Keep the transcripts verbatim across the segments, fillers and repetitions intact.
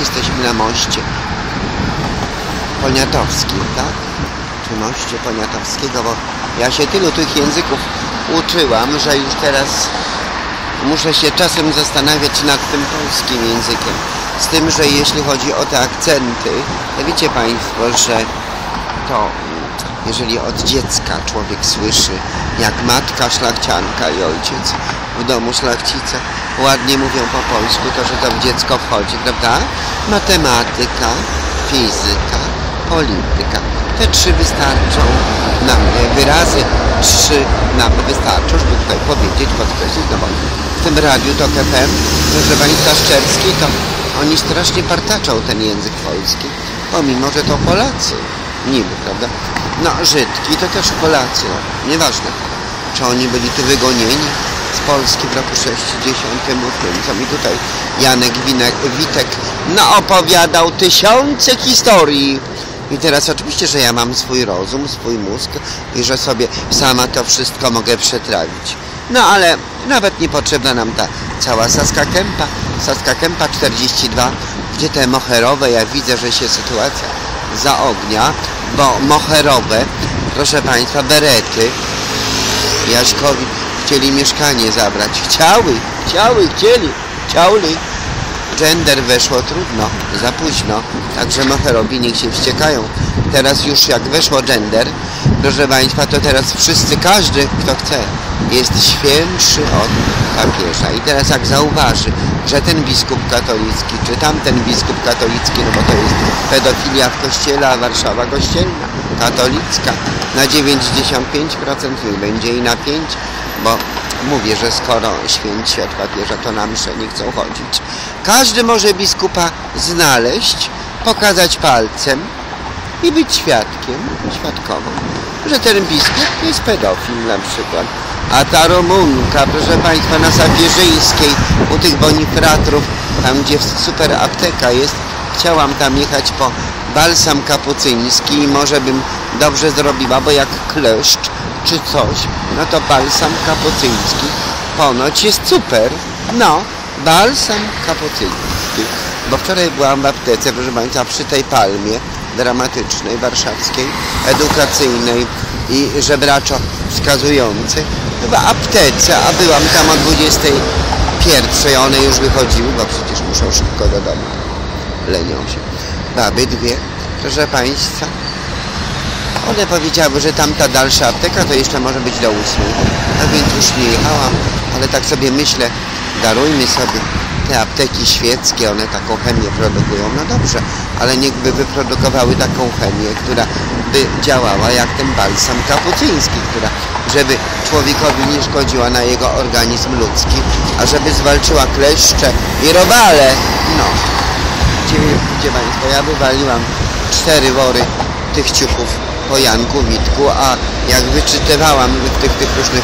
jesteśmy na moście poniatowskim, tak? Czy moście poniatowskiego, bo ja się tylu tych języków uczyłam, że już teraz muszę się czasem zastanawiać nad tym polskim językiem. Z tym, że jeśli chodzi o te akcenty, to wiecie Państwo, że to jeżeli od dziecka człowiek słyszy, jak matka szlachcianka i ojciec w domu szlachcica ładnie mówią po polsku, to że to w dziecko wchodzi, prawda? Matematyka, fizyka, polityka. Te trzy wystarczą nam, wyrazy trzy nam wystarczą, żeby tutaj powiedzieć, podkreślić, no bo w tym radiu TOK F M, proszę Państwa, Szczerski, to oni strasznie partaczą ten język polski, pomimo, że to Polacy, niby, prawda? No, Żydki to też Polacy, no, nieważne, czy oni byli tu wygonieni z Polski w roku sześćdziesiątym ósmym, co mi tutaj Janek Winek, Witek naopowiadał tysiące historii. I teraz oczywiście, że ja mam swój rozum, swój mózg i że sobie sama to wszystko mogę przetrawić. No ale nawet niepotrzebna nam ta cała Saska Kępa, Saska Kępa czterdzieści dwa, gdzie te moherowe, ja widzę, że się sytuacja zaognia, bo moherowe, proszę Państwa, berety Jaśkowi chcieli mieszkanie zabrać. Chciały, chciały, chcieli, chciauli. Gender weszło trudno, za późno, także moherowi niech się wściekają. Teraz już jak weszło gender, proszę Państwa, to teraz wszyscy, każdy kto chce, jest świętszy od papieża. I teraz jak zauważy, że ten biskup katolicki, czy tamten biskup katolicki, no bo to jest pedofilia w kościele, a Warszawa kościelna, katolicka, na dziewięćdziesiąt pięć procent nie będzie i na pięć procent, bo mówię, że skoro święci od papieża, to na mszę nie chcą chodzić. Każdy może biskupa znaleźć, pokazać palcem i być świadkiem, świadkową, że ten biskup jest pedofil na przykład. A ta Rumunka, proszę Państwa, na Safierzyńskiej, u tych bonifratrów, tam gdzie super apteka jest, chciałam tam jechać po balsam kapucyński i może bym dobrze zrobiła, bo jak kleszcz czy coś, no to balsam kapucyński ponoć jest super. No, balsam kapucyński. Bo wczoraj byłam w aptece, proszę Państwa, przy tej palmie dramatycznej, warszawskiej, edukacyjnej i żebraczo wskazującej. W aptece, a byłam tam o dwudziestej pierwszej, one już wychodziły, bo przecież muszą szybko do domu. Lenią się. Baby dwie, proszę Państwa. One powiedziały, że tamta dalsza apteka to jeszcze może być do ósmej. A więc już nie jechałam, ale tak sobie myślę, darujmy sobie te apteki świeckie, one taką chemię produkują, no dobrze, ale niechby wyprodukowały taką chemię, która by działała jak ten balsam kapucyński, która żeby człowiekowi nie szkodziła na jego organizm ludzki, a żeby zwalczyła kleszcze i robale. No, gdzie, gdzie Państwo, ja wywaliłam cztery wory tych ciuchów po Janku Witku, a jak wyczytywałam w tych, tych różnych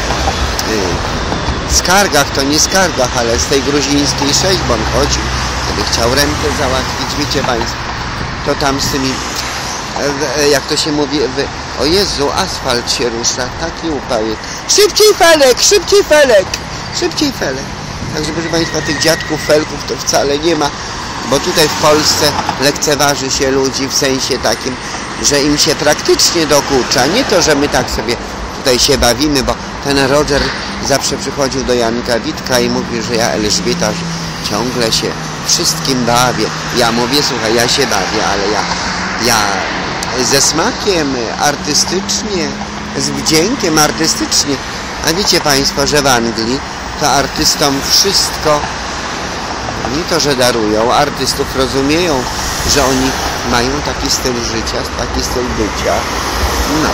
yy, skargach, to nie skargach, ale z tej gruzińskiej sześć, bo on chodził, sobie chciał rentę załatwić, wiecie Państwo, to tam z tymi, yy, jak to się mówi, yy, o Jezu, asfalt się rusza, taki upał jest. Szybciej Felek, szybciej Felek, szybciej Felek. Także proszę Państwa, tych dziadków Felków to wcale nie ma, bo tutaj w Polsce lekceważy się ludzi w sensie takim, że im się praktycznie dokucza, nie to, że my tak sobie tutaj się bawimy, bo ten Roger zawsze przychodził do Janka Witka i mówił, że ja Elżbieta ciągle się wszystkim bawię. Ja mówię, słuchaj, ja się bawię, ale ja, ja ze smakiem, artystycznie, z wdziękiem, artystycznie. A wiecie Państwo, że w Anglii to artystom wszystko, nie to, że darują, artystów rozumieją, że oni mają taki styl życia, taki styl bycia. No.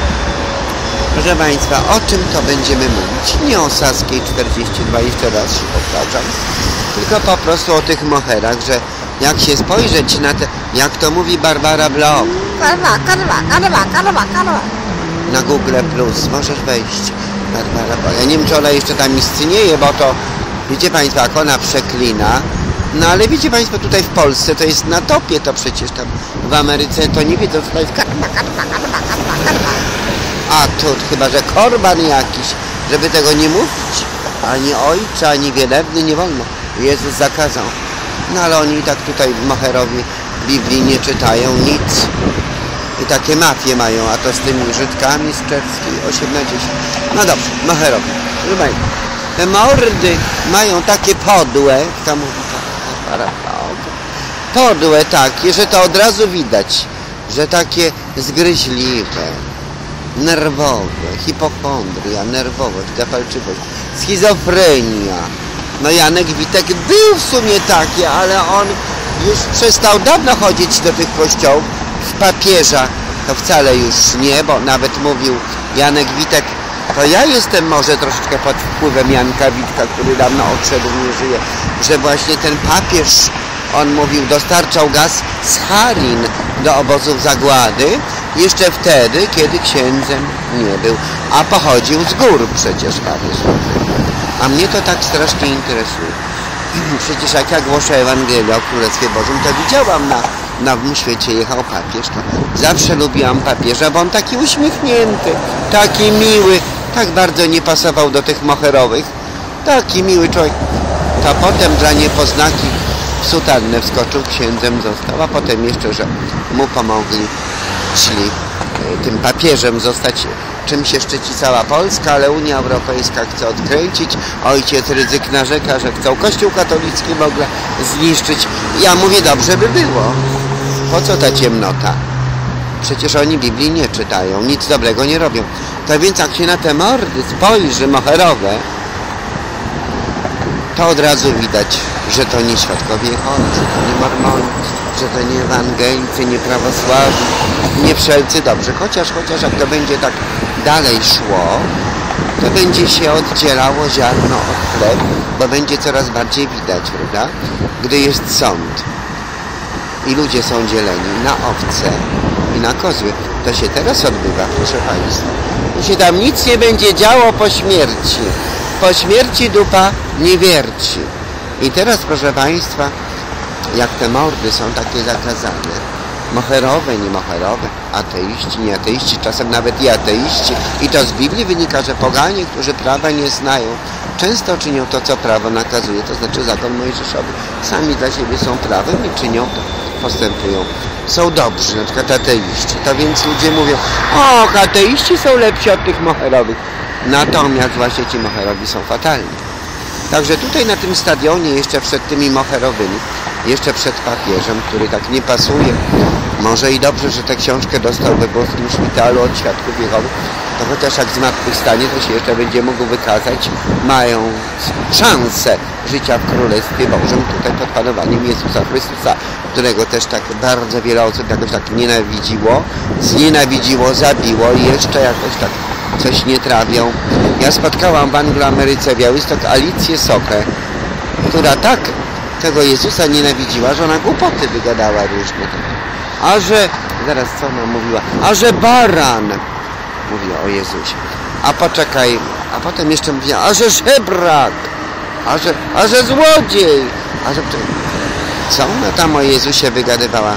Proszę Państwa, o czym to będziemy mówić? Nie o Saskiej czterdzieści dwa, jeszcze raz się powtarzam, tylko po prostu o tych moherach, że jak się spojrzeć na te, jak to mówi Barbara Blok. Karwa, karwa, karwa, karwa, karwa. Na Google Plus, możesz wejść, Barbara Blok. Ja nie wiem, czy ona jeszcze tam istnieje, bo to, wiecie Państwo, jak ona przeklina. No ale wiecie Państwo, tutaj w Polsce to jest na topie, to przecież tam w Ameryce to nie wiedzą, co to jest karwa, karwa, karwa, karwa, karwa. A tu chyba, że korban jakiś, żeby tego nie mówić. Ani ojcze, ani wielebny nie wolno. Jezus zakazał. No ale oni i tak tutaj moherowie Biblii nie czytają nic. I takie mafie mają, a to z tymi Żydkami z Czerskiej osiem na dziesięć. No dobrze, moherowie. Te mordy mają takie podłe, kto mówi tak, podłe takie, że to od razu widać, że takie zgryźliwe, nerwowe, hipochondria, nerwowość, zapalczywość, schizofrenia. No Janek Witek był w sumie taki, ale on już przestał dawno chodzić do tych kościołów. W papieża to wcale już nie, bo nawet mówił Janek Witek, to ja jestem może troszeczkę pod wpływem Janka Witka, który dawno odszedł, nie żyje, że właśnie ten papież, on mówił, dostarczał gaz z Harin do obozów zagłady, jeszcze wtedy, kiedy księdzem nie był, a pochodził z gór przecież papież. A mnie to tak strasznie interesuje. Przecież jak ja głoszę Ewangelię o Królestwie Bożym, to widziałam na na w świecie jechał papież. Zawsze lubiłam papieża, bo on taki uśmiechnięty, taki miły, tak bardzo nie pasował do tych moherowych. Taki miły człowiek. To potem dla niepoznaki w sutannę wskoczył, księdzem został, a potem jeszcze, że mu pomogli, szli tym papieżem zostać, czym się szczyci cała Polska, ale Unia Europejska chce odkręcić. Ojciec Rydzyk narzeka, że chcą Kościół katolicki w ogóle zniszczyć. Ja mówię, dobrze by było. Po co ta ciemnota? Przecież oni Biblii nie czytają, nic dobrego nie robią. To więc jak się na te mordy spojrzy moherowe, to od razu widać, że to nie świadkowie Jehowy, że to nie mormoni, że to nie ewangelicy, nie prawosławni, nie wszelcy dobrzy. Chociaż, chociaż jak to będzie tak dalej szło, to będzie się oddzielało ziarno od chleb, bo będzie coraz bardziej widać, prawda? Gdy jest sąd i ludzie są dzieleni na owce i na kozły. To się teraz odbywa, proszę Państwa. I się tam nic nie będzie działo po śmierci. Po śmierci dupa nie wierci. I teraz, proszę Państwa, jak te mordy są takie zakazane, moherowe, nie moherowe, ateiści, nie ateiści, czasem nawet i ateiści, i to z Biblii wynika, że poganie, którzy prawa nie znają, często czynią to, co prawo nakazuje, to znaczy zakon mojżeszowy. Sami dla siebie są prawem i czynią to, postępują. Są dobrzy, na przykład ateiści. To więc ludzie mówią, o, ateiści są lepsi od tych moherowych. Natomiast właśnie ci moherowi są fatalni. Także tutaj na tym stadionie, jeszcze przed tymi moherowymi, jeszcze przed papieżem, który tak nie pasuje, może i dobrze, że tę książkę dostał we włoskim szpitalu od świadków Jehowy, to chociaż jak zmartwychwstanie, to się jeszcze będzie mógł wykazać, mają szansę życia w Królestwie Bożym tutaj pod panowaniem Jezusa Chrystusa, którego też tak bardzo wiele osób jakoś tak nienawidziło, znienawidziło, zabiło i jeszcze jakoś tak coś nie trawią. Ja spotkałam w Angloameryce Białystok Alicję Sochę, która tak tego Jezusa nienawidziła, że ona głupoty wygadała różne. A że, zaraz co ona mówiła, a że baran, mówiła o Jezusie. A poczekaj, a potem jeszcze mówiła, a że żebrak, a że, a że złodziej, a że... Co ona tam o Jezusie wygadywała?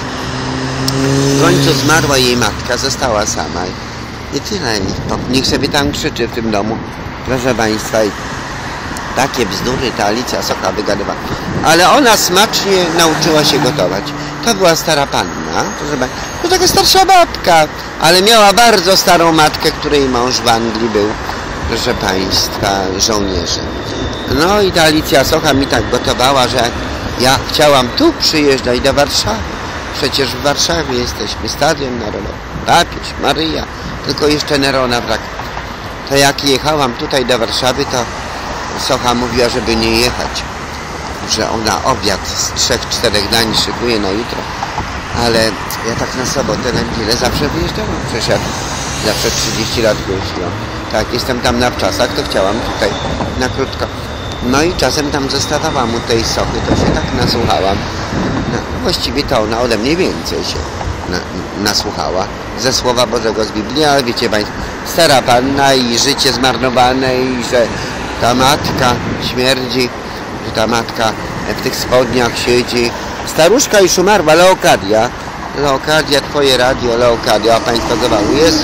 W końcu zmarła jej matka, została sama. I tyle. Niech sobie tam krzyczy w tym domu, proszę Państwa. I takie bzdury ta Alicja Socha wygadywała. Ale ona smacznie nauczyła się gotować. To była stara panna, proszę Państwa. To taka starsza babka, ale miała bardzo starą matkę, której mąż w Anglii był, proszę Państwa, żołnierzem. No i ta Alicja Socha mi tak gotowała, że ja chciałam tu przyjeżdżać do Warszawy. Przecież w Warszawie jesteśmy, Stadion Narodowy, papież, Maryja, tylko jeszcze Nerona brak. To jak jechałam tutaj do Warszawy, to Socha mówiła, żeby nie jechać, że ona obiad z trzech, czterech dań szykuje na jutro, ale ja tak na sobotę, na niedzielę zawsze wyjeżdżałam, przecież ja zawsze trzydzieści lat jeździłam. Tak, jestem tam na wczasach, to chciałam tutaj na krótko. No i czasem tam zostawałam u tej Sochy, to się tak nasłuchałam. No, właściwie to ona ode mnie więcej się na, nasłuchała ze Słowa Bożego z Biblii, ale wiecie Państwo, stara panna i życie zmarnowane i że ta matka śmierdzi, że ta matka w tych spodniach siedzi. Staruszka już umarła, Leokadia. Leokadia, twoje radio, Leokadia, a Państwo zobaczą, Jezu.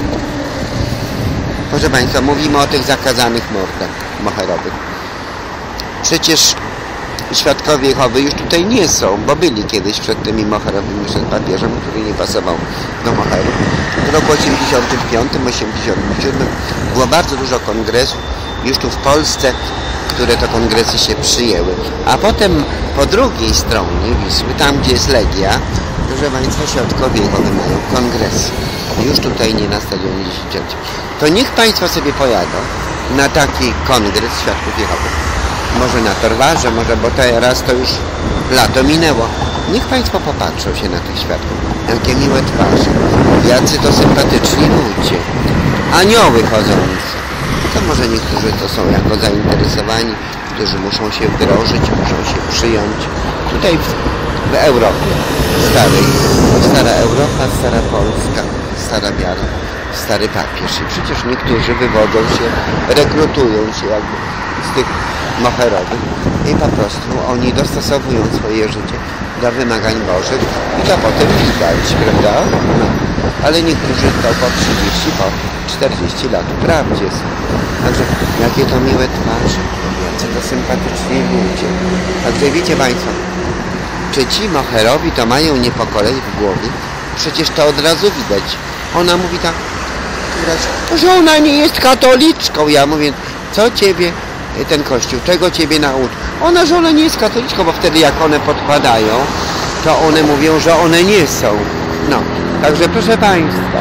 Proszę Państwa, mówimy o tych zakazanych mordach moherowych. Przecież świadkowie Jehowy już tutaj nie są, bo byli kiedyś przed tymi moherowymi, przed papieżem, który nie pasował do moheru. W roku osiemdziesiątym piątym, osiemdziesiątym siódmym było bardzo dużo kongresów już tu w Polsce, które to kongresy się przyjęły. A potem po drugiej stronie Wisły, tam gdzie jest Legia, proszę Państwa, świadkowie Jehowy mają kongresy. Już tutaj nie na stadionie dziesięcioleci. To niech Państwo sobie pojadą na taki kongres świadków Jehowy. Może na Torwarze, może, bo teraz to już lato minęło. Niech Państwo popatrzą się na tych świadków. Jakie miłe twarze. Jacy to sympatyczni ludzie. Anioły chodzące. To może niektórzy to są jako zainteresowani, którzy muszą się wdrożyć, muszą się przyjąć. Tutaj w, w Europie starej, stara Europa, stara Polska, stara wiara, stary papież. I przecież niektórzy wywodzą się, rekrutują się jakby z tych moherowych i po prostu oni dostosowują swoje życie do wymagań Bożych i to potem widać, prawda? No. Ale niektórzy to po trzydzieści, po czterdzieści lat wprawdzie są. Także jakie to miłe twarze, jacy to sympatyczni ludzie. Także wiecie Państwo, czy ci moherowi to mają niepokolej w głowie? Przecież to od razu widać. Ona mówi tak, że ona nie jest katoliczką. Ja mówię, co ciebie ten kościół, czego ciebie nauczy? Ona, że ona nie jest katoliczką, bo wtedy jak one podpadają, to one mówią, że one nie są. No, także proszę Państwa,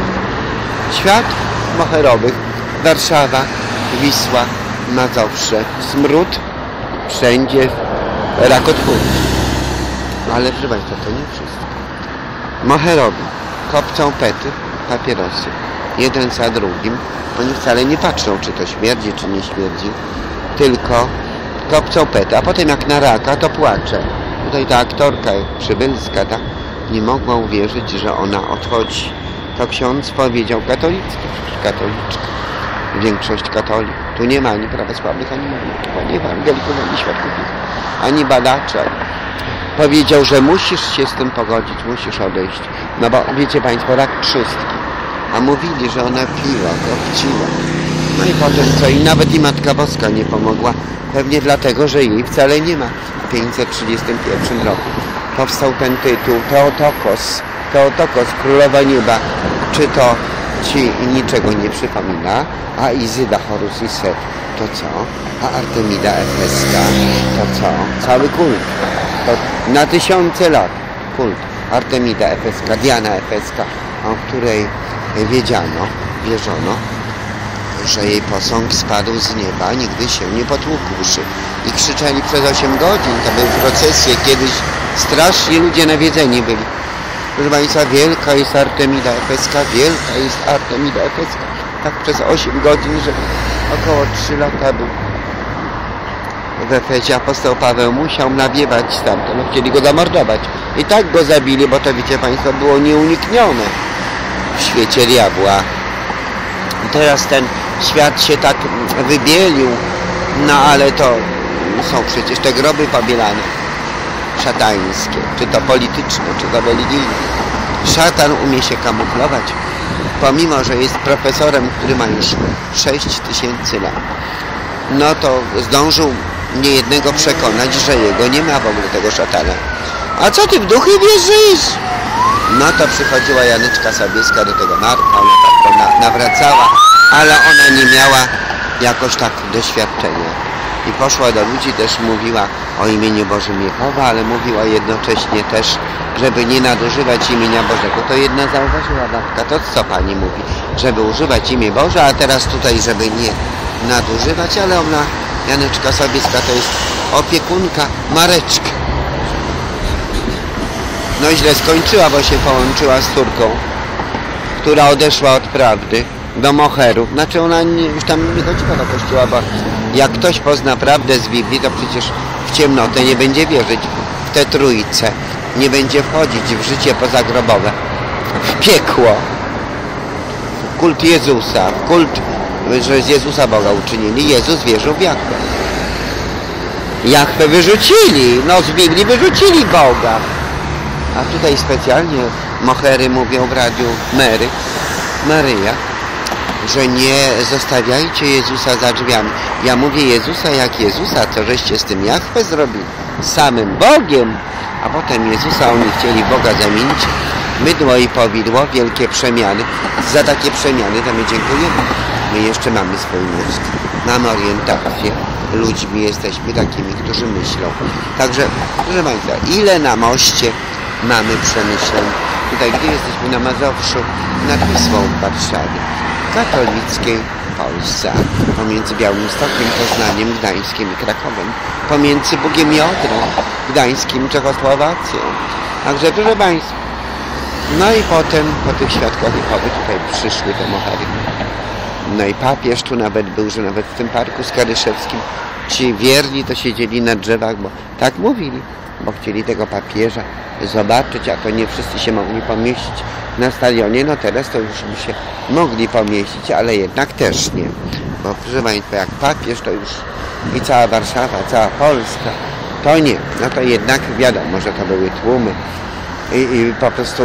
świat moherowych, Warszawa, Wisła, Mazowsze, smród, wszędzie rakotwórczy. Ale proszę Państwa, to nie wszystko. Moherowie kopcą pety, papierosy, jeden za drugim. Oni wcale nie patrzą, czy to śmierdzi, czy nie śmierdzi, tylko kopcą pety, a potem jak na raka, to płacze. Tutaj ta aktorka przybylska, ta, nie mogła uwierzyć, że ona odchodzi. To ksiądz powiedział katolicki, przecież katoliczka. Większość katolików. Tu nie ma ani prawosławnych, ani modlitw, ani ewangelików, ani świadków, ani badaczy. Powiedział, że musisz się z tym pogodzić, musisz odejść. No bo wiecie Państwo, rak trzustki. A mówili, że ona piła, kopciła. No i potem co? I nawet i Matka Boska nie pomogła. Pewnie dlatego, że jej wcale nie ma. W pięćset trzydziestym pierwszym roku powstał ten tytuł Teotokos. Teotokos, Królowa Nieba. Czy to ci niczego nie przypomina? A Izyda, Horus i Set to co? A Artemida Efeska to co? Cały kult. To na tysiące lat kult. Artemida Efeska, Diana Efeska, o której wiedziano, wierzono, że jej posąg spadł z nieba, nigdy się nie potłukłszy. I krzyczeli przez osiem godzin. To były procesje, kiedyś strasznie ludzie nawiedzeni byli. Proszę Państwa, wielka jest Artemida Efeska, wielka jest Artemida Efeska. Tak przez osiem godzin, że około trzy lata był w Efezie. Apostoł Paweł musiał nawiewać stamtąd, no, chcieli go zamordować. I tak go zabili, bo to wiecie Państwo, było nieuniknione w świecie diabła. Teraz ten świat się tak wybielił, no ale to są przecież te groby pobielane, szatańskie, czy to polityczne, czy to religijne. Szatan umie się kamuflować, pomimo że jest profesorem, który ma już sześć tysięcy lat. No to zdążył niejednego przekonać, że jego nie ma w ogóle, tego szatana. A co ty w duchy wierzysz? No to przychodziła Janeczka Sobieska do tego Marka, ona tak to na, nawracała, ale ona nie miała jakoś tak doświadczenia. I poszła do ludzi, też mówiła o imieniu Bożym Jehowa, ale mówiła jednocześnie też, żeby nie nadużywać imienia Bożego. To jedna zauważyła babka, to co pani mówi? Żeby używać imię Boże, a teraz tutaj, żeby nie nadużywać, ale ona, Janeczka Sobieska, to jest opiekunka Mareczka. No źle skończyła, bo się połączyła z córką, która odeszła od prawdy do moherów. Znaczy ona nie, już tam nie chodziła do kościoła, bo jak ktoś pozna prawdę z Biblii, to przecież w ciemnotę nie będzie wierzyć w tę trójcę. Nie będzie wchodzić w życie pozagrobowe, w piekło, w kult Jezusa, w kult, że z Jezusa Boga uczynili. Jezus wierzył w Jahwe. Jahwe wyrzucili, no z Biblii wyrzucili Boga. A tutaj specjalnie mohery mówią w radiu Mary, Maryja. że nie zostawiajcie Jezusa za drzwiami. Ja mówię Jezusa jak Jezusa, co żeście z tym Jahwe zrobili? Z samym Bogiem. A potem Jezusa oni chcieli Boga zamienić. Mydło i powidło, wielkie przemiany. Za takie przemiany to my dziękujemy. My jeszcze mamy swój mózg. Mamy orientację. Ludźmi jesteśmy takimi, którzy myślą. Także, proszę Państwa, ile na moście mamy przemyśleń. Tutaj, gdy jesteśmy na Mazowszu, nad Wisłą w Warszawie, katolickiej Polsce, pomiędzy Białymstokiem, Poznaniem, Gdańskiem i Krakowem, pomiędzy Bugiem i Odrą, Gdańskim, Czechosłowacją. Także, proszę Państwa, no i potem, po tych świadkach Jehowy, tutaj przyszły te mohery. No i papież tu nawet był, że nawet w tym parku skaryszewskim ci wierni to siedzieli na drzewach, bo tak mówili, bo chcieli tego papieża zobaczyć, a to nie wszyscy się mogli pomieścić na stadionie. No teraz to już by się mogli pomieścić, ale jednak też nie. Bo proszę Państwa, jak papież to już i cała Warszawa, cała Polska, to nie. No to jednak wiadomo, że to były tłumy i, i po prostu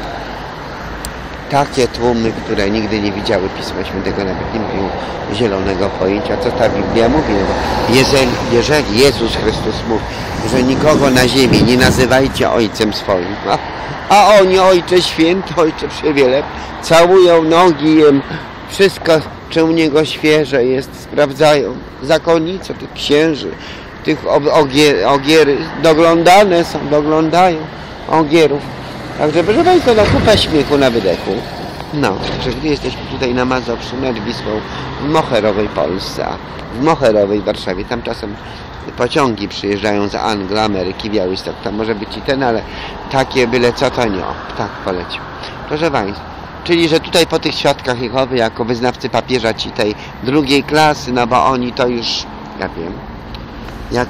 takie tłumy, które nigdy nie widziały Pisma Świętego, nawet nie mają zielonego pojęcia, co ta Biblia mówi. No bo jeżeli, jeżeli Jezus Chrystus mówi, że nikogo na ziemi nie nazywajcie ojcem swoim, a, a oni, Ojcze Święty, Ojcze Przewielebny, całują nogi, jem wszystko, czy u Niego świeże jest, sprawdzają zakonnice tych księży, tych ogier, ogiery, doglądane są, doglądają ogierów. Także proszę Państwa, no kupa śmiechu na wydechu. No, że gdy jesteśmy tutaj na Mazowszu, nad Wisłą, w Moherowej Polsce, a w Moherowej Warszawie, tam czasem pociągi przyjeżdżają z Anglii, Ameryki, Białystok, tam może być i ten, ale takie byle co to nie, o, tak polecił. Proszę Państwa, czyli, że tutaj po tych świadkach Jehowy, jako wyznawcy papieża ci tej drugiej klasy, no bo oni to już, ja wiem, jak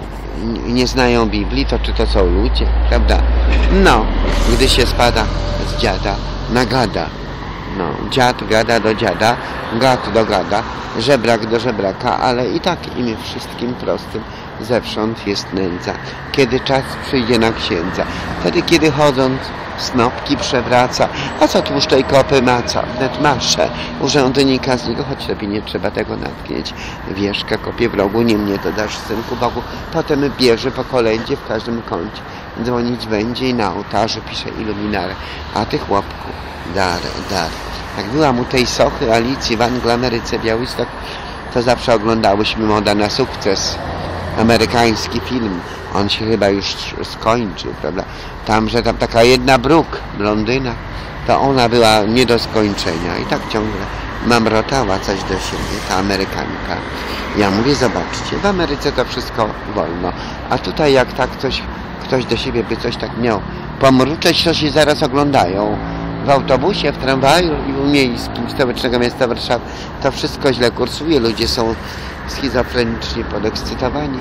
nie znają Biblii, to czy to są ludzie, prawda? No, gdy się spada z dziada na gada. No, dziad gada do dziada, gad do gada, żebrak do żebraka, ale i tak imię wszystkim prostym zewsząd jest nędza. Kiedy czas przyjdzie na księdza, wtedy kiedy chodząc snopki przewraca, a co tłuszczej kopy maca, wnet masze urzędnika z niego, choć lepiej nie trzeba tego natknieć. Wierzcha kopie w rogu, nie mnie to dasz, synku Bogu. Potem bierze po kolędzie w każdym kącie, dzwonić będzie i na ołtarzu pisze iluminarę, a ty chłopku, dar, dar. Jak byłam u tej sochy Alicji w Anglii, Ameryce, Białystok, to zawsze oglądałyśmy Moda na sukces. Amerykański film. On się chyba już skończył, prawda? Tam, że tam taka jedna Brooke, blondyna, to ona była nie do skończenia. I tak ciągle mamrotała coś do siebie, ta Amerykanka. Ja mówię, zobaczcie, w Ameryce to wszystko wolno. A tutaj jak tak coś, ktoś do siebie by coś tak miał pomruczeć, to się zaraz oglądają. W autobusie, w tramwaju miejskim stołecznego miasta Warszawy to wszystko źle kursuje. Ludzie są schizofrenicznie podekscytowani,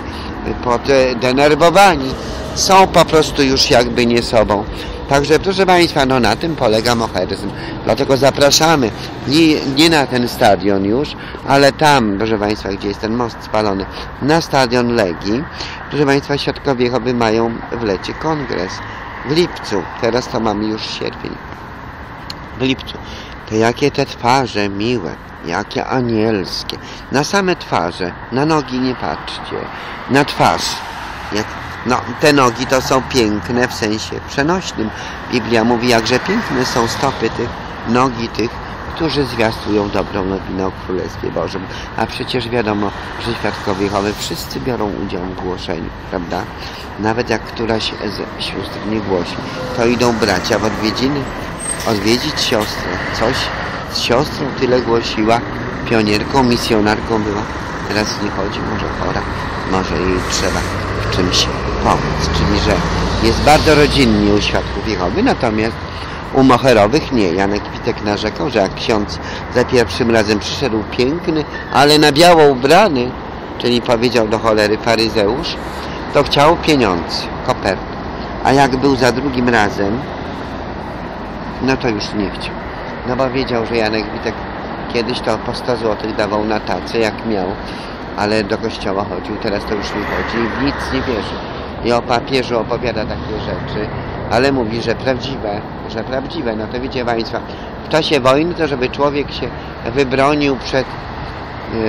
podenerwowani. Są po prostu już jakby nie sobą. Także proszę Państwa, no na tym polega moheryzm. Dlatego zapraszamy nie, nie na ten stadion już, ale tam, proszę Państwa, gdzie jest ten most spalony, na stadion Legii. Proszę Państwa, świadkowie Jehowy mają w lecie kongres. W lipcu, teraz to mamy już sierpień. W lipcu. To jakie te twarze miłe, jakie anielskie. Na same twarze, na nogi nie patrzcie. Na twarz. Jak, no, te nogi to są piękne w sensie przenośnym. Biblia mówi, jakże piękne są stopy tych, nogi tych, którzy zwiastują dobrą nowinę o Królestwie Bożym. A przecież wiadomo, że świadkowie Jehowy wszyscy biorą udział w głoszeniu, prawda? Nawet jak któraś z sióstr nie głosi, to idą bracia w odwiedziny, odwiedzić siostrę. Coś z siostrą tyle głosiła, pionierką, misjonarką była. Teraz nie chodzi, może chora, może jej trzeba w czymś pomóc. Czyli, że jest bardzo rodzinnie u świadków Jehowy, natomiast u moherowych nie. Janek Witek narzekał, że jak ksiądz za pierwszym razem przyszedł piękny, ale na biało ubrany, czyli powiedział do cholery faryzeusz, to chciał pieniądze, kopertę. A jak był za drugim razem, no to już nie chciał. No bo wiedział, że Janek Witek kiedyś to po sto złotych dawał na tacę, jak miał, ale do kościoła chodził, teraz to już nie chodzi i w nic nie wierzy. I o papieżu opowiada takie rzeczy, ale mówi, że prawdziwe może prawdziwe. No to wiecie Państwo, w czasie wojny to żeby człowiek się wybronił przed yy,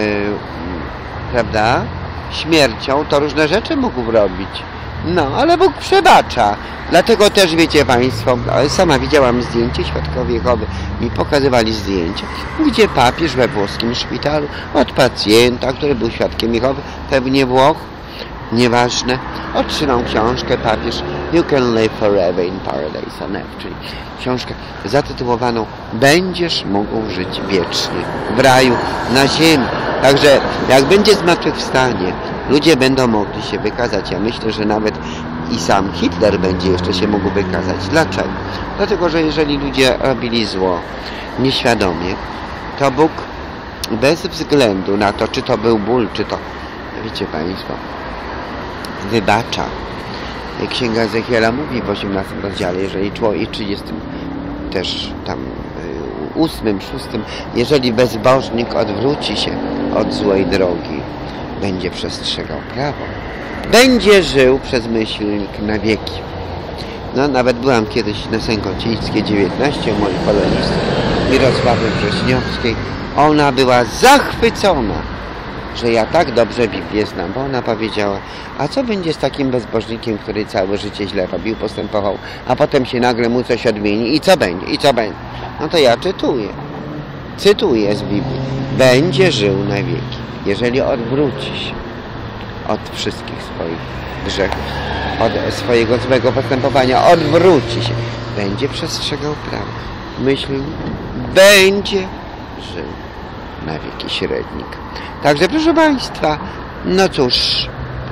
prawda, śmiercią, to różne rzeczy mógł robić. No, ale Bóg przebacza. Dlatego też wiecie Państwo, sama widziałam zdjęcie, świadkowie Jehowy mi pokazywali zdjęcie, gdzie papież we włoskim szpitalu od pacjenta, który był świadkiem Jehowy, pewnie Włoch, nieważne, otrzymał książkę papież You Can Live Forever in Paradise on Earth, czyli książkę zatytułowaną Będziesz mógł żyć wiecznie w raju na ziemi. Także jak będzie zmartwychwstanie, ludzie będą mogli się wykazać. Ja myślę, że nawet i sam Hitler będzie jeszcze się mógł wykazać. Dlaczego? Dlatego, że jeżeli ludzie robili zło nieświadomie, to Bóg bez względu na to, czy to był ból, czy to, wiecie Państwo, wybacza. Księga Ezechiela mówi w osiemnastym rozdziale, jeżeli człowiek, i trzydziestym też tam ósmym, szóstym, jeżeli bezbożnik odwróci się od złej drogi, będzie przestrzegał prawo, będzie żył przez myślnik na wieki. No, nawet byłam kiedyś na Sękocińskiej dziewiętnaście u mojej polonistki Mirosławy Wrześniowskiej. Ona była zachwycona, że ja tak dobrze Biblię znam, bo ona powiedziała, a co będzie z takim bezbożnikiem, który całe życie źle robił, postępował, a potem się nagle mu coś odmieni i co będzie, i co będzie? No to ja czytuję, cytuję z Biblii, będzie żył na wieki, jeżeli odwróci się od wszystkich swoich grzechów, od swojego złego postępowania, odwróci się, będzie przestrzegał prawa, myśli, będzie żył na wieki średnik. Także proszę Państwa, no cóż,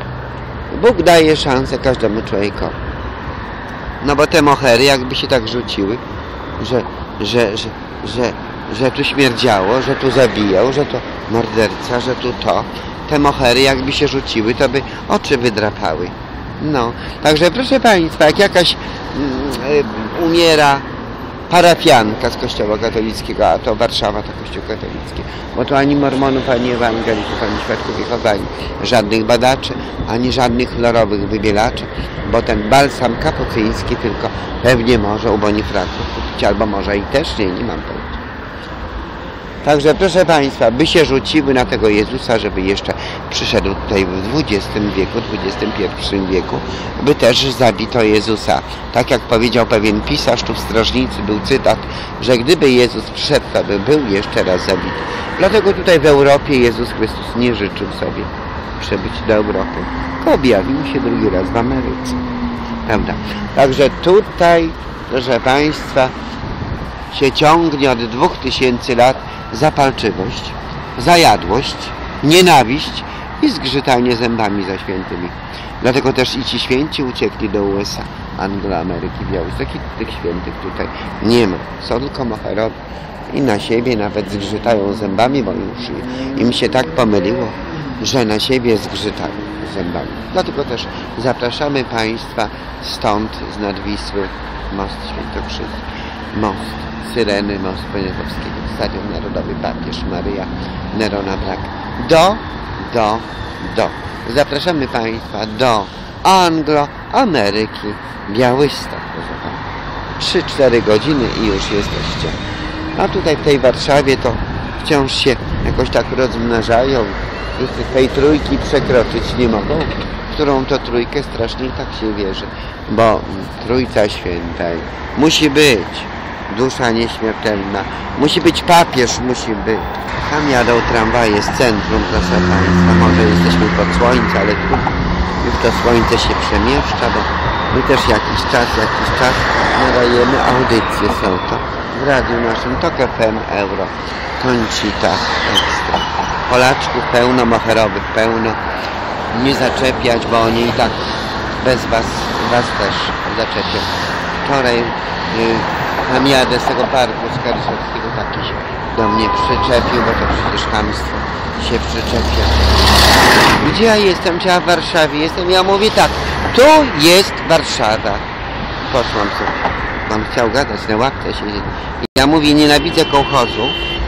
Bóg daje szansę każdemu człowiekowi. No bo te mohery jakby się tak rzuciły, że, że, że, że, że tu śmierdziało, że tu zabijał, że to morderca, że tu to. Te mohery jakby się rzuciły, to by oczy wydrapały. No, także proszę Państwa, jak jakaś mm, umiera parafianka z kościoła katolickiego, a to Warszawa to kościół katolicki, bo tu ani mormonów, ani ewangelików, ani świadków Jehowy, ani żadnych badaczy, ani żadnych chlorowych wybielaczy, bo ten balsam kapucyński tylko pewnie może u Bonifratów kupić, albo może i też nie, nie mam pojęcia. Także proszę Państwa, by się rzuciły na tego Jezusa, żeby jeszcze przyszedł tutaj w dwudziestym wieku, dwudziestym pierwszym wieku, by też zabito Jezusa. Tak jak powiedział pewien pisarz, tu w Strażnicy był cytat, że gdyby Jezus przyszedł, to by był jeszcze raz zabity. Dlatego tutaj w Europie Jezus Chrystus nie życzył sobie przybyć do Europy. Objawił się drugi raz w Ameryce. Prawda? Także tutaj, proszę Państwa, się ciągnie od dwóch tysięcy lat zapalczywość, zajadłość, nienawiść i zgrzytanie zębami za świętymi. Dlatego też i ci święci uciekli do U S A, Anglo-Ameryki, Białorusi. Takich tych świętych tutaj nie ma. Są tylko moherowie i na siebie nawet zgrzytają zębami, bo już im się tak pomyliło, że na siebie zgrzytają zębami. Dlatego też zapraszamy Państwa stąd, z nad Wisły, most Świętokrzyski, most Syreny, most Poniatowskiego, Stadion Narodowy, Papież Maryja, Nerona Brak. Do, do, do. Zapraszamy Państwa do Anglo-Ameryki, Białystok, proszę Pana. trzy cztery godziny i już jesteście. A tutaj w tej Warszawie to wciąż się jakoś tak rozmnażają i tej trójki przekroczyć nie mogą, którą to trójkę strasznie tak się wierzy, bo Trójca Święta musi być. Dusza nieśmiertelna. Musi być papież, musi być. Tam jadą tramwaje z centrum, proszę Państwa. Może jesteśmy pod słońce, ale tu już to słońce się przemieszcza, bo my też jakiś czas, jakiś czas nadajemy audycje. Są to w radiu naszym Tok F M, Euro, Koncita, Ekstra. Polaczków pełno, moherowych pełno. Nie zaczepiać, bo oni i tak bez was, was też zaczepią. Wczoraj yy, tam jadę z tego parku Skarżewskiego, taki się do mnie przyczepił, bo to przecież chamstwo się przyczepia. Gdzie ja jestem? Czy ja w Warszawie jestem? Ja mówię tak, tu jest Warszawa. Poszłam sobie, on chciał gadać, na łapce siedzieć. Ja mówię, nienawidzę kołchozu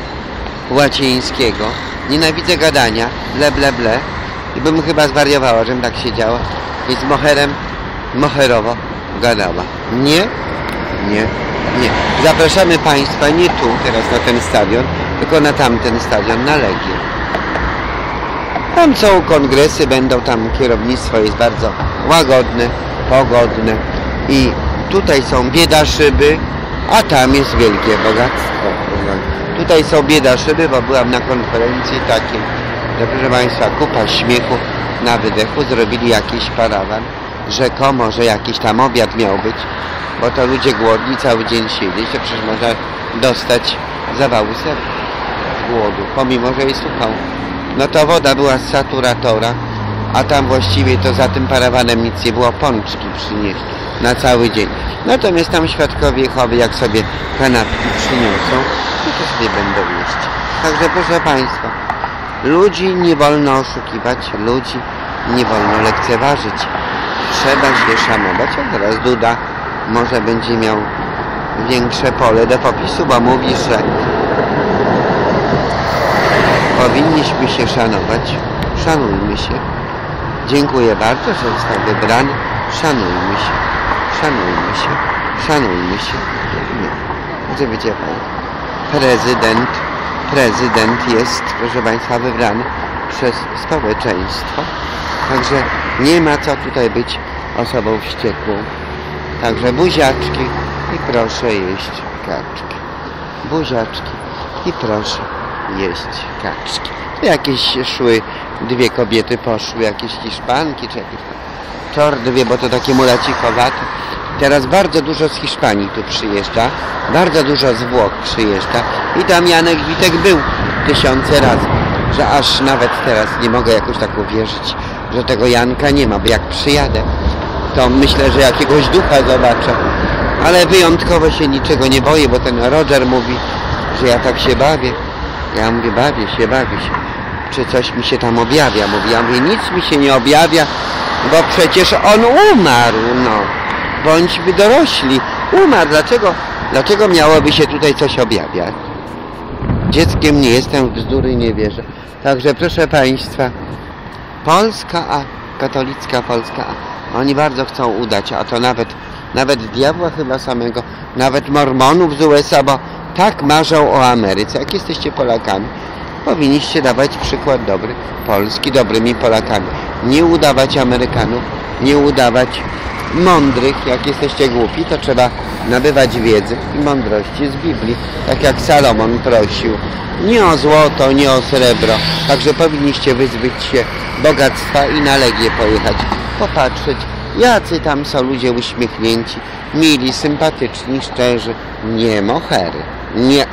łacińskiego, nienawidzę gadania, ble, ble, ble. I bym chyba zwariowała, żebym tak siedziała i z moherem moherowo gadała. Nie, nie. Nie. Zapraszamy Państwa nie tu, teraz na ten stadion, tylko na tamten stadion, na Legię. Tam są kongresy, będą tam, kierownictwo jest bardzo łagodne, pogodne i tutaj są biedaszyby, a tam jest wielkie bogactwo. Tutaj są biedaszyby, bo byłam na konferencji takiej, że proszę Państwa, kupa śmiechu na wydechu, zrobili jakiś parawan, rzekomo, że jakiś tam obiad miał być, bo to ludzie głodni cały dzień siedzieć, to przecież można dostać zawału serca z głodu, pomimo że jest upał. No to woda była z saturatora, a tam właściwie to za tym parawanem nic nie było, pączki przynieść na cały dzień. Natomiast tam świadkowie Jehowy, jak sobie kanapki przyniosą, no to sobie będą jeść. Także proszę Państwa, ludzi nie wolno oszukiwać, ludzi nie wolno lekceważyć. Trzeba się szanować, a teraz Duda może będzie miał większe pole do popisu, bo mówi, że powinniśmy się szanować. Szanujmy się. Dziękuję bardzo, że został wybrany. Szanujmy się. Szanujmy się. Szanujmy się. Nie. Gdzie wiecie Pan? Prezydent. Prezydent jest, proszę Państwa, wybrany przez społeczeństwo. Także nie ma co tutaj być osobą wściekłą. Także buziaczki i proszę jeść kaczki. Buziaczki i proszę jeść kaczki. Jakieś szły, dwie kobiety poszły, jakieś Hiszpanki czy jakieś czord wie, bo to takie mulacikowate. Teraz bardzo dużo z Hiszpanii tu przyjeżdża, bardzo dużo z Włoch przyjeżdża i tam Janek Witek był tysiące razy, że aż nawet teraz nie mogę jakoś tak uwierzyć, że tego Janka nie ma, bo jak przyjadę, to myślę, że jakiegoś ducha zobaczę, ale wyjątkowo się niczego nie boję, bo ten Roger mówi, że ja tak się bawię. Ja mówię, bawię się, bawię się. Czy coś mi się tam objawia? Mówi, ja mówię, nic mi się nie objawia, bo przecież on umarł, no. Bądźmy dorośli. Umarł. Dlaczego, dlaczego miałoby się tutaj coś objawiać? Dzieckiem nie jestem, w bzdury nie wierzę. Także proszę Państwa, Polska A, katolicka Polska A. Oni bardzo chcą udać, a to nawet, nawet diabła chyba samego, nawet mormonów z U S A, bo tak marzą o Ameryce. Jak jesteście Polakami, powinniście dawać przykład dobry Polski, dobrymi Polakami. Nie udawać Amerykanów, nie udawać mądrych. Jak jesteście głupi, to trzeba nabywać wiedzy i mądrości z Biblii, tak jak Salomon prosił. Nie o złoto, nie o srebro. Także powinniście wyzbyć się bogactwa i na Legię pojechać, popatrzeć, jacy tam są ludzie uśmiechnięci, mili, sympatyczni, szczerzy, nie mohery, nie,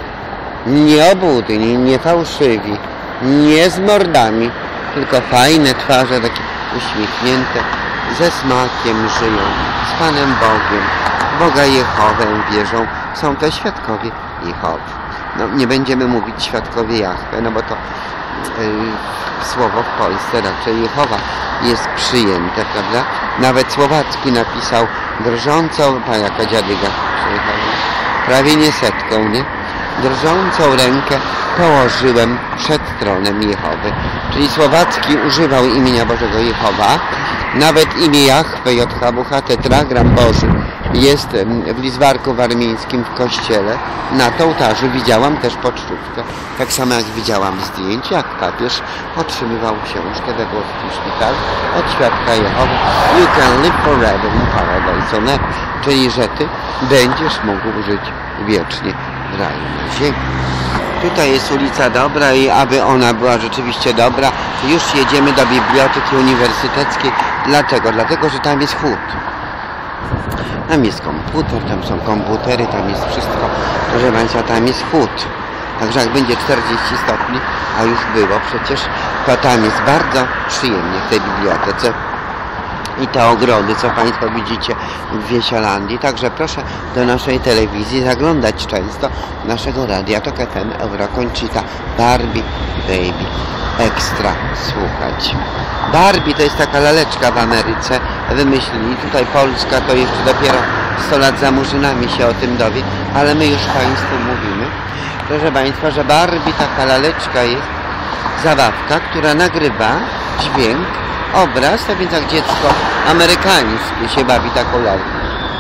nie obłudni, nie fałszywi, nie z mordami, tylko fajne twarze, takie uśmiechnięte, ze smakiem żyją, z Panem Bogiem, Boga Jehowę wierzą, są to świadkowie Jehowy. No, nie będziemy mówić świadkowie Jahwe, no bo to yy, słowo w Polsce raczej Jehowa jest przyjęte, prawda? Nawet Słowacki napisał drżącą, pa jaka dziadyga przyjechała, prawie nie setką, nie? Drżącą rękę położyłem przed tronem Jehowy. Czyli Słowacki używał imienia Bożego Jehowa. Nawet imię Jahwe, J H W H, tetragram Boży, jest w Lizbarku Warmińskim w kościele. Na to ołtarzu widziałam też pocztówkę. Tak samo jak widziałam zdjęcie, jak papież otrzymywał książkę we włoskim szpitalu od świadka Jehowy. You can live forever in paradise on earth. Czyli, że ty będziesz mógł żyć wiecznie w raju na ziemi. Tutaj jest ulica Dobra i aby ona była rzeczywiście dobra, już jedziemy do Biblioteki Uniwersyteckiej. Dlaczego? Dlatego, że tam jest chłód. Tam jest komputer, tam są komputery, tam jest wszystko. Proszę Państwa, tam jest chłód. Także jak będzie czterdzieści stopni, a już było przecież, to tam jest bardzo przyjemnie w tej bibliotece. I te ogrody, co Państwo widzicie w Wiesialandii. Także proszę do naszej telewizji zaglądać często, naszego radia Tok F M, Euroconchita, Barbie, Baby, Extra słuchać. Barbie to jest taka laleczka w Ameryce, wymyślili. Tutaj Polska to jeszcze dopiero sto lat za murzynami się o tym dowie, ale my już Państwu mówimy, proszę Państwa, że Barbie taka laleczka jest, zabawka, która nagrywa dźwięk, obraz, a więc jak dziecko amerykańskie się bawi taką lalką.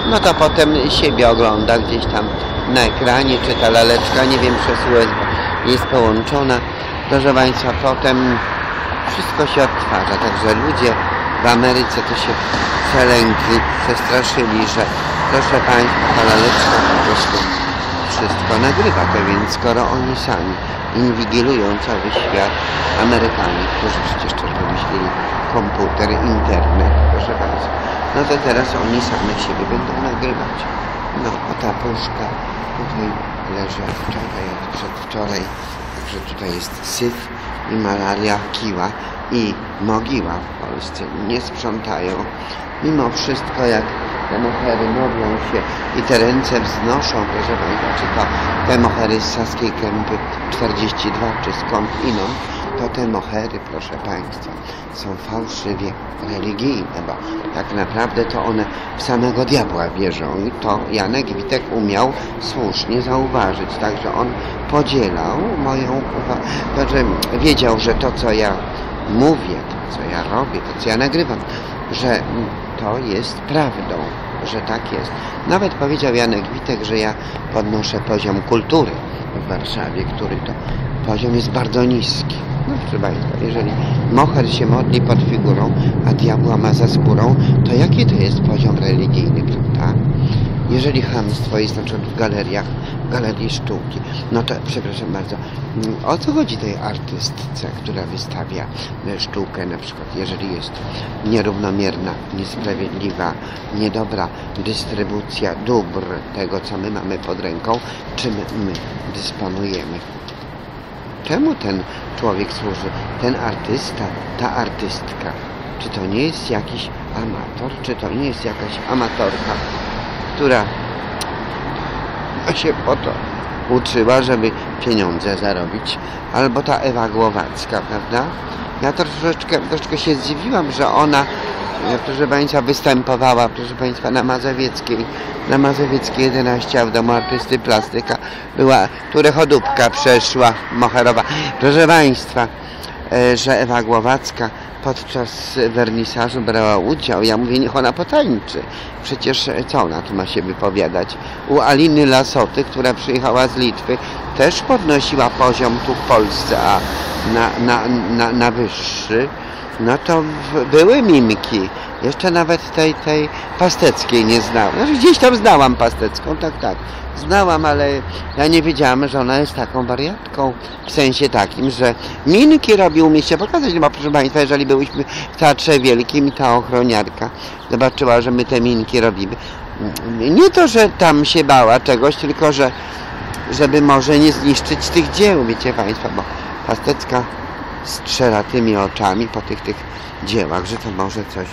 no to potem siebie ogląda gdzieś tam na ekranie, czy ta laleczka, nie wiem, przez U S B jest połączona. Proszę Państwa, potem wszystko się odtwarza, także ludzie w Ameryce to się przelękli, przestraszyli, że proszę Państwa, ta laleczka po prostu wszystko nagrywa, to więc skoro oni sami inwigilują cały świat, Amerykanie, którzy przecież też wymyślili komputer, internet, proszę Państwa, no to teraz oni sami siebie będą nagrywać. No, a ta puszka tutaj leży od wczoraj, od przedwczoraj, także tutaj jest syf i malaria, kiła i mogiła w Polsce. Nie sprzątają. Mimo wszystko, jak te mohery modlą się i te ręce wznoszą, proszę Państwa, czy to te mohery z Saskiej Kępy czterdzieści dwa, czy skąd inną, to te mohery, proszę Państwa, są fałszywie religijne, bo tak naprawdę to one w samego diabła wierzą i to Janek Witek umiał słusznie zauważyć, także on podzielał moją uwagę, także wiedział, że to, co ja mówię, to, co ja robię, to, co ja nagrywam, że to jest prawdą, że tak jest. Nawet powiedział Janek Witek, że ja podnoszę poziom kultury w Warszawie, który to poziom jest bardzo niski. No proszę Państwa, jeżeli moher się modli pod figurą, a diabła ma za skórą, to jaki to jest poziom religijny, prawda? Jeżeli chamstwo jest na przykład w galeriach, w galerii sztuki, no to, przepraszam bardzo, o co chodzi tej artystce, która wystawia sztukę, na przykład, jeżeli jest nierównomierna, niesprawiedliwa, niedobra dystrybucja dóbr tego, co my mamy pod ręką, czym my dysponujemy. Czemu ten człowiek służy? Ten artysta, ta artystka, czy to nie jest jakiś amator, czy to nie jest jakaś amatorka, która się po to uczyła, żeby pieniądze zarobić, albo ta Ewa Głowacka, prawda? Ja troszeczkę, troszeczkę się zdziwiłam, że ona, proszę Państwa, występowała, proszę Państwa, na Mazowieckiej, na Mazowieckiej jedenaście, a w Domu Artysty Plastyka była, która chodóbka przeszła, moherowa. Proszę Państwa, że Ewa Głowacka podczas wernisażu brała udział. Ja mówię, niech ona potańczy. Przecież co ona tu ma się wypowiadać? U Aliny Lasoty, która przyjechała z Litwy, też podnosiła poziom tu w Polsce, a na, na, na, na wyższy. No to w, były mimki. Jeszcze nawet tej, tej Pasteckiej nie znałam. Znaczy, gdzieś tam znałam Pastecką, tak, tak. Znałam, ale ja nie wiedziałam, że ona jest taką wariatką. W sensie takim, że minki robi, umie się pokazać. No bo proszę Państwa, jeżeli byłyśmy w Teatrze Wielkim i ta ochroniarka zobaczyła, że my te minki robimy. Nie to, że tam się bała czegoś, tylko że żeby może nie zniszczyć tych dzieł, wiecie Państwo, bo Pastecka strzela tymi oczami po tych, tych dziełach, że to może coś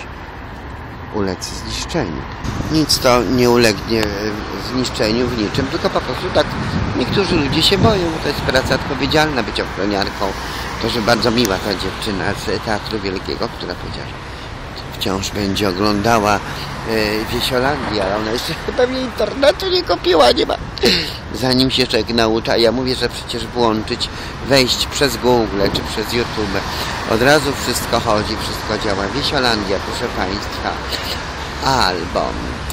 ulec zniszczeniu. Nic to nie ulegnie zniszczeniu w niczym, tylko po prostu tak niektórzy ludzie się boją, bo to jest praca odpowiedzialna być ochroniarką. To, że bardzo miła ta dziewczyna z Teatru Wielkiego, która powiedziała, że wciąż będzie oglądała e, Wiesiolandię, ale ona jeszcze pewnie internetu nie kupiła, nie ma. Zanim się człowiek naucza, ja mówię, że przecież włączyć, wejść przez Google czy przez YouTube, od razu wszystko chodzi, wszystko działa. Wiesiolandia, proszę Państwa, albo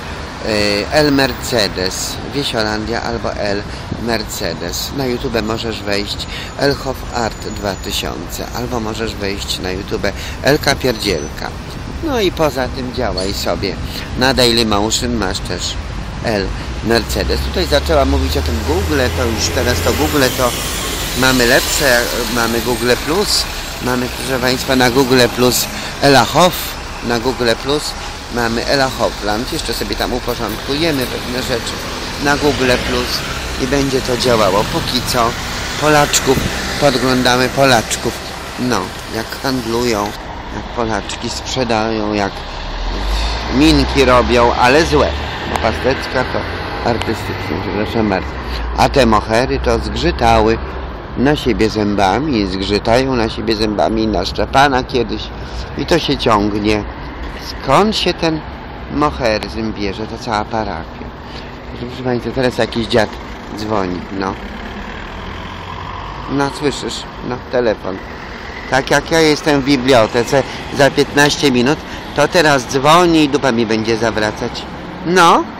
y, El Mercedes, Wiesiolandia albo El Mercedes. Na YouTube możesz wejść Elhof Art dwa tysiące, albo możesz wejść na YouTube Elka Pierdzielka. No i poza tym działaj sobie. Na Dailymotion masz też El Mercedes. Tutaj zaczęłam mówić o tym Google, to już teraz to Google to mamy lepsze, mamy Google Plus, mamy, proszę Państwa, na Google Plus Ela Hof, na Google Plus mamy Ela Hofland, jeszcze sobie tam uporządkujemy pewne rzeczy na Google Plus i będzie to działało. Póki co Polaczków podglądamy, Polaczków, no, jak handlują, jak Polaczki sprzedają, jak minki robią, ale złe. Bo Pastecka to artystycznie, przepraszam bardzo. A te mohery to zgrzytały na siebie zębami, zgrzytają na siebie zębami na Szczepana kiedyś i to się ciągnie. Skąd się ten moheryzm bierze? To cała parafia. Proszę Państwa, teraz jakiś dziad dzwoni, no. No, słyszysz? No, telefon. Tak jak ja jestem w bibliotece za piętnaście minut, to teraz dzwoni i dupa mi będzie zawracać. No.